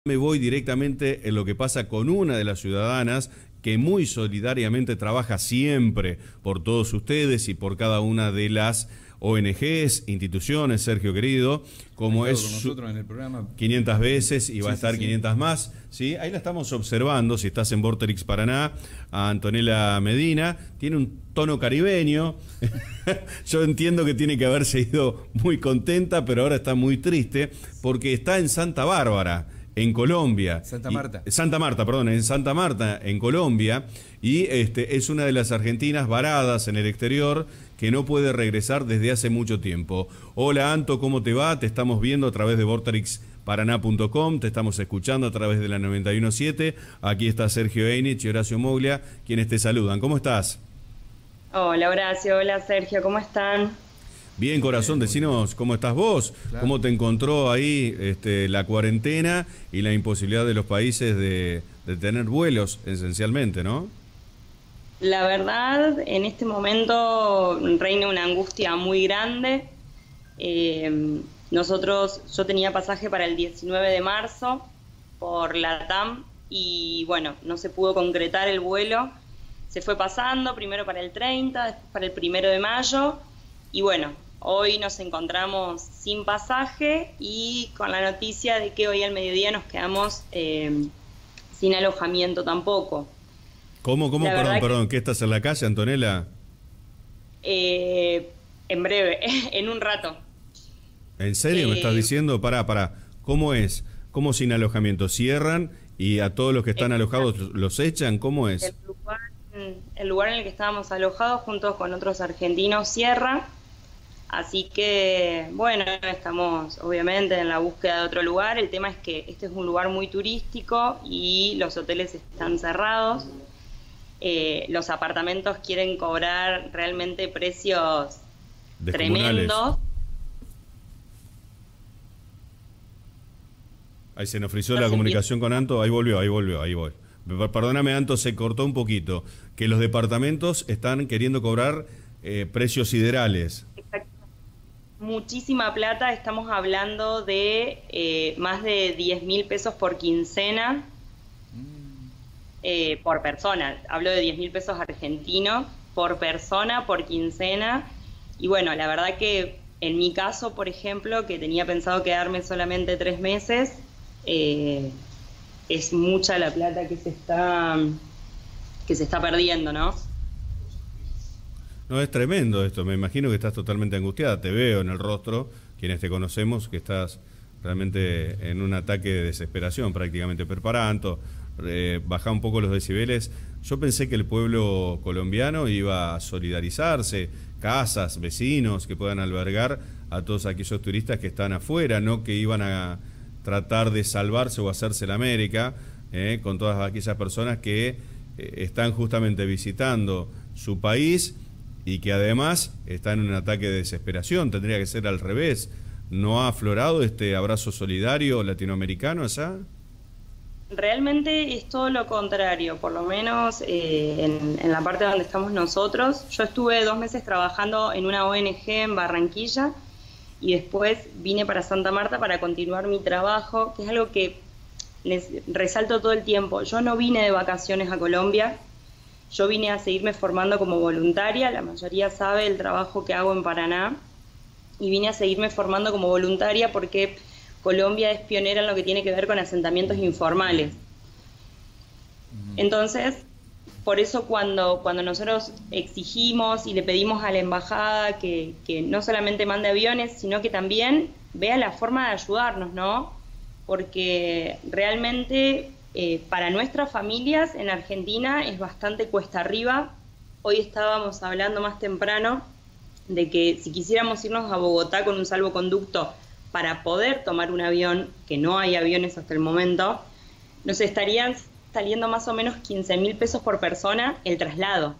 Me voy directamente en lo que pasa con una de las ciudadanas que muy solidariamente trabaja siempre por todos ustedes y por cada una de las ONGs, instituciones, Sergio querido, como es con nosotros en el programa 500 veces y va a estar sí. 500 más, ¿sí? Ahí la estamos observando, si estás en Vorterix Paraná, a Antonella Medina, tiene un tono caribeño, yo entiendo que tiene que haberse ido muy contenta, pero ahora está muy triste, porque está en Santa Bárbara, en Colombia. Santa Marta. Santa Marta, perdón, en Santa Marta, en Colombia, y es una de las argentinas varadas en el exterior que no puede regresar desde hace mucho tiempo. Hola Anto, ¿cómo te va? Te estamos viendo a través de vorterixparaná.com, te estamos escuchando a través de la 91.7. Aquí está Sergio Einich y Horacio Moglia, quienes te saludan. ¿Cómo estás? Hola Horacio, hola Sergio, ¿cómo están? Bien, corazón, decinos cómo estás vos, claro. ¿Cómo te encontró ahí la cuarentena y la imposibilidad de los países de tener vuelos, esencialmente, ¿no? La verdad, en este momento reina una angustia muy grande. Yo tenía pasaje para el 19 de marzo por LATAM y bueno, no se pudo concretar el vuelo. Se fue pasando, primero para el 30, después para el 1 de mayo y bueno, hoy nos encontramos sin pasaje y con la noticia de que hoy al mediodía nos quedamos sin alojamiento tampoco. ¿Cómo? Perdón, ¿qué estás en la calle, Antonella? En breve, en un rato. ¿En serio me estás diciendo? Pará, ¿cómo es? ¿Cómo sin alojamiento? ¿Cierran y a todos los que están alojados los echan? ¿Cómo es? El lugar en el que estábamos alojados juntos con otros argentinos cierra. Así que, bueno, estamos obviamente en la búsqueda de otro lugar. El tema es que este es un lugar muy turístico y los hoteles están cerrados. Los apartamentos quieren cobrar realmente precios tremendos. Ahí se nos frizó la comunicación con Anto, ahí volvió. Perdóname, Anto, se cortó un poquito. Que los departamentos están queriendo cobrar precios siderales. Exacto. Muchísima plata, estamos hablando de más de 10.000 pesos por quincena, por persona. Hablo de 10.000 pesos argentinos por persona, por quincena. Y bueno, la verdad que en mi caso, por ejemplo, que tenía pensado quedarme solamente 3 meses, es mucha la plata que se está perdiendo, ¿no? No, es tremendo esto, me imagino que estás totalmente angustiada, te veo en el rostro, quienes te conocemos, que estás realmente en un ataque de desesperación prácticamente. Anto, bajá un poco los decibeles. Yo pensé que el pueblo colombiano iba a solidarizarse, casas, vecinos que puedan albergar a todos aquellos turistas que están afuera, no que iban a tratar de salvarse o hacerse la América, con todas aquellas personas que están justamente visitando su país y que además están en un ataque de desesperación. Tendría que ser al revés. ¿No ha aflorado este abrazo solidario latinoamericano allá? Realmente es todo lo contrario, por lo menos en la parte donde estamos nosotros. Yo estuve 2 meses trabajando en una ONG en Barranquilla y después vine para Santa Marta para continuar mi trabajo, que es algo que les resalto todo el tiempo. Yo no vine de vacaciones a Colombia, yo vine a seguirme formando como voluntaria, la mayoría sabe el trabajo que hago en Paraná, y vine a seguirme formando como voluntaria porque Colombia es pionera en lo que tiene que ver con asentamientos informales. Entonces, por eso cuando nosotros exigimos y le pedimos a la embajada que no solamente mande aviones, sino que también vea la forma de ayudarnos, ¿no? Porque realmente para nuestras familias en Argentina es bastante cuesta arriba. Hoy estábamos hablando más temprano de que si quisiéramos irnos a Bogotá con un salvoconducto para poder tomar un avión, que no hay aviones hasta el momento, nos estarían saliendo más o menos 15.000 pesos por persona el traslado.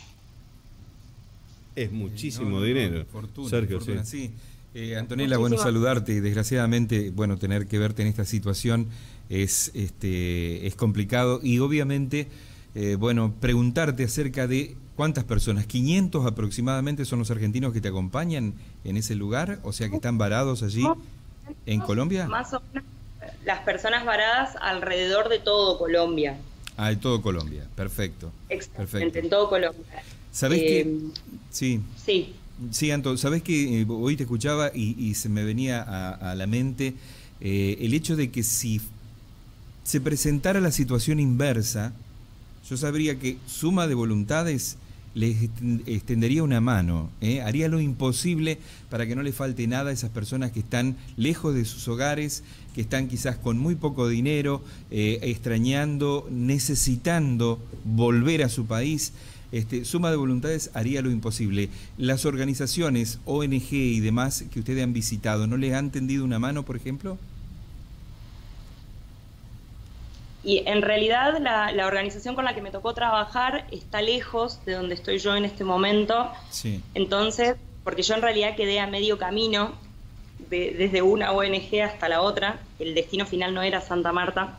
Es muchísimo dinero. Fortuna, Sergio, fortuna, sí. Antonella, bueno, saludarte y desgraciadamente, bueno, tener que verte en esta situación es complicado y obviamente, bueno, preguntarte acerca de cuántas personas, 500 aproximadamente son los argentinos que te acompañan en ese lugar, o sea que están varados allí en Colombia. Más o menos las personas varadas alrededor de todo Colombia. Ah, de todo Colombia, perfecto. Exactamente, en todo Colombia. ¿Sabés qué? Sí. Sí. Sí, Anto, ¿sabés que hoy te escuchaba y se me venía a la mente el hecho de que si se presentara la situación inversa, yo sabría que Suma de Voluntades les extendería una mano, haría lo imposible para que no le falte nada a esas personas que están lejos de sus hogares, que están quizás con muy poco dinero, extrañando, necesitando volver a su país. Suma de Voluntades haría lo imposible. Las organizaciones, ONG y demás que ustedes han visitado, ¿no les han tendido una mano, por ejemplo? Y en realidad la organización con la que me tocó trabajar está lejos de donde estoy yo en este momento. Sí. Entonces, porque yo en realidad quedé a medio camino desde una ONG hasta la otra. El destino final no era Santa Marta,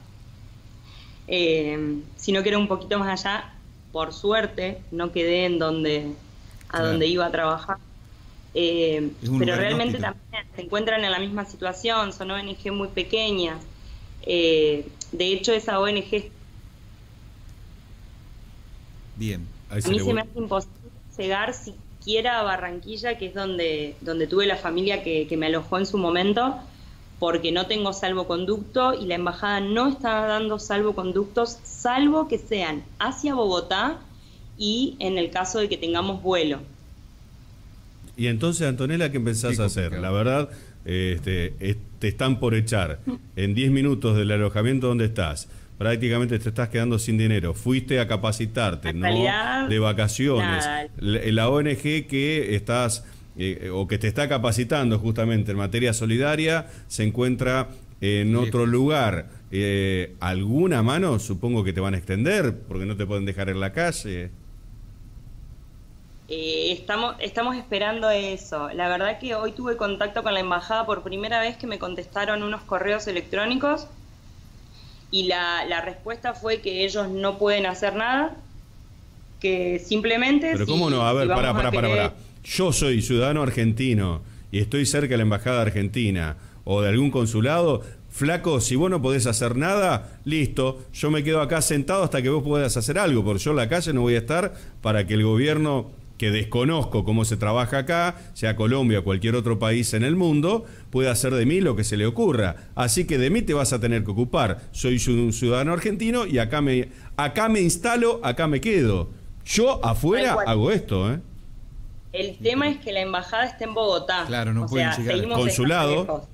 sino que era un poquito más allá. Por suerte, no quedé en donde iba a trabajar. Pero realmente también se encuentran en la misma situación, son ONG muy pequeñas. De hecho, esa ONG... Bien. A mí se me hace imposible llegar siquiera a Barranquilla, que es donde tuve la familia que me alojó en su momento, porque no tengo salvoconducto y la embajada no está dando salvoconductos, salvo que sean hacia Bogotá y en el caso de que tengamos vuelo. Y entonces, Antonella, ¿qué empezás a hacer? La verdad, te están por echar. En 10 minutos del alojamiento donde estás, prácticamente te estás quedando sin dinero. Fuiste a capacitarte, ¿no? De vacaciones. Nada. La ONG que estás... o que te está capacitando justamente en materia solidaria, se encuentra en otro lugar. ¿Alguna mano supongo que te van a extender? Porque no te pueden dejar en la calle. Estamos esperando eso. La verdad que hoy tuve contacto con la embajada por primera vez, que me contestaron unos correos electrónicos y la respuesta fue que ellos no pueden hacer nada, que simplemente... Pero ¿cómo no? A ver, pará. Yo soy ciudadano argentino y estoy cerca de la embajada argentina o de algún consulado. Flaco, si vos no podés hacer nada, listo, yo me quedo acá sentado hasta que vos puedas hacer algo, porque yo en la calle no voy a estar para que el gobierno, que desconozco cómo se trabaja acá, sea Colombia o cualquier otro país en el mundo, pueda hacer de mí lo que se le ocurra. Así que de mí te vas a tener que ocupar. Soy un ciudadano argentino y acá me instalo, acá me quedo. Yo afuera hago esto, ¿eh? El tema es que la embajada está en Bogotá. Claro, no pueden llegar. Seguimos Consulado.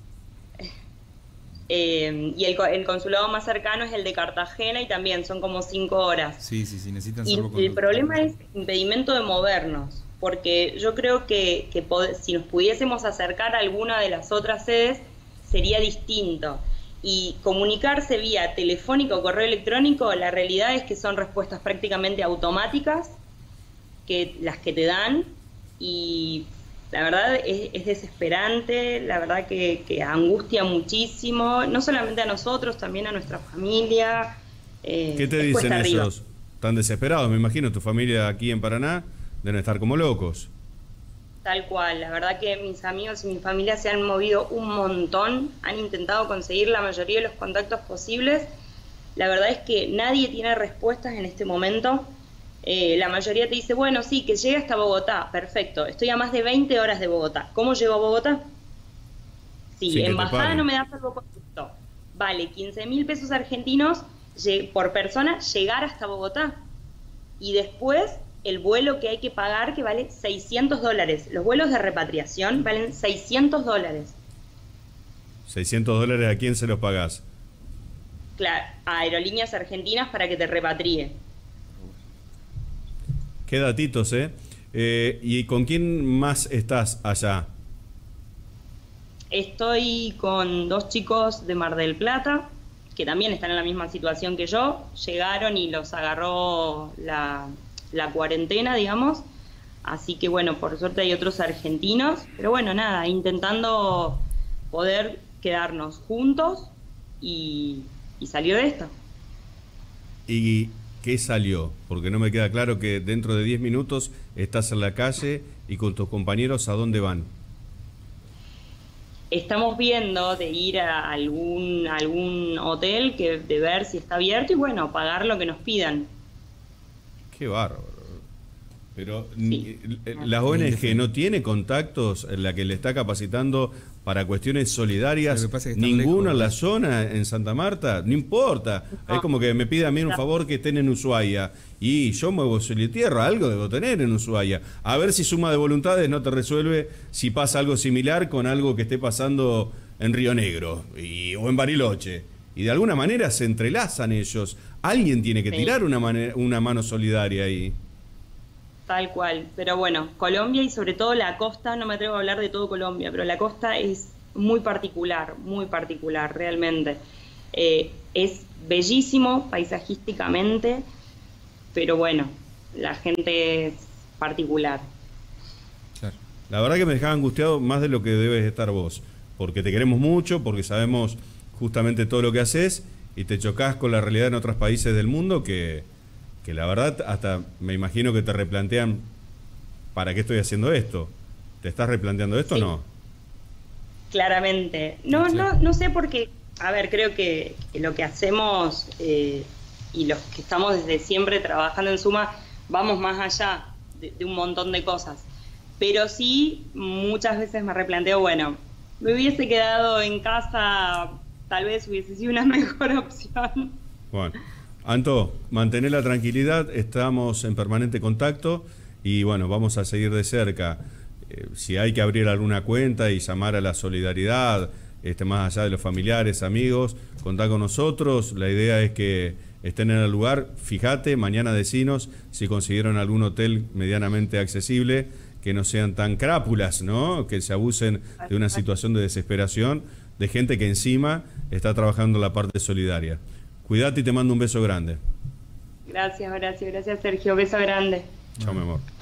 Y el consulado más cercano es el de Cartagena y también son como 5 horas. Sí, necesitan Y el problema es impedimento de movernos, porque yo creo que si nos pudiésemos acercar a alguna de las otras sedes sería distinto. Y comunicarse vía telefónico o correo electrónico, la realidad es que son respuestas prácticamente automáticas, las que te dan, y la verdad es desesperante, la verdad que angustia muchísimo, no solamente a nosotros, también a nuestra familia. ¿Qué te dicen esos? Tan desesperados, me imagino, tu familia aquí en Paraná deben estar como locos. Tal cual, la verdad que mis amigos y mi familia se han movido un montón, han intentado conseguir la mayoría de los contactos posibles. La verdad es que nadie tiene respuestas en este momento. La mayoría te dice, bueno, sí, que llegue hasta Bogotá, perfecto, estoy a más de 20 horas de Bogotá. ¿Cómo llego a Bogotá? Si embajada no me da salvoconducto, vale 15.000 pesos argentinos por persona llegar hasta Bogotá. Y después el vuelo que hay que pagar, que vale $600. Los vuelos de repatriación valen $600. $600, ¿a quién se los pagás? Claro, a Aerolíneas Argentinas para que te repatríe. Qué datitos, ¿eh? ¿Y con quién más estás allá? Estoy con 2 chicos de Mar del Plata, que también están en la misma situación que yo. Llegaron y los agarró la cuarentena, digamos. Así que bueno, por suerte hay otros argentinos. Pero bueno, nada, intentando poder quedarnos juntos y salió de esto. ¿Y qué salió? Porque no me queda claro que dentro de 10 minutos estás en la calle y con tus compañeros, ¿a dónde van? estamos viendo de ir a algún hotel, de ver si está abierto y bueno, pagar lo que nos pidan. Qué bárbaro. Pero Sí. la ONG no tiene contactos en la que le está capacitando para cuestiones solidarias, Lo que pasa es que están ninguno lejos, en la zona, en Santa Marta, no importa. No. Es como que me pide a mí un favor que estén en Ushuaia. Y yo muevo cielo y tierra, algo debo tener en Ushuaia. A ver si suma de voluntades no te resuelve si pasa algo similar con algo que esté pasando en Río Negro o en Bariloche. Y de alguna manera se entrelazan ellos. Alguien tiene que Sí. tirar una mano solidaria ahí. Tal cual, pero bueno, Colombia y sobre todo la costa, no me atrevo a hablar de todo Colombia, pero la costa es muy particular realmente. Es bellísimo paisajísticamente, pero bueno, la gente es particular. Claro. La verdad que me dejaba angustiado más de lo que debes estar vos, porque te queremos mucho, porque sabemos justamente todo lo que haces y te chocás con la realidad en otros países del mundo que la verdad hasta me imagino que te replantean ¿para qué estoy haciendo esto? ¿Te estás replanteando esto Sí. o no? Claramente. Sí. No sé porque, a ver, creo que lo que hacemos y los que estamos desde siempre trabajando en Suma, vamos más allá de un montón de cosas. Pero sí, muchas veces me replanteo, bueno, me hubiese quedado en casa, tal vez hubiese sido una mejor opción. Bueno, Anto, mantener la tranquilidad, estamos en permanente contacto y bueno, vamos a seguir de cerca. Si hay que abrir alguna cuenta y llamar a la solidaridad, más allá de los familiares, amigos, contá con nosotros. La idea es que estén en el lugar. Fíjate, mañana decinos si consiguieron algún hotel medianamente accesible, que no sean tan crápulas, ¿no? Que se abusen de una situación de desesperación, de gente que encima está trabajando la parte solidaria. Cuídate y te mando un beso grande. Gracias, Sergio. Beso grande. Chao, mi amor.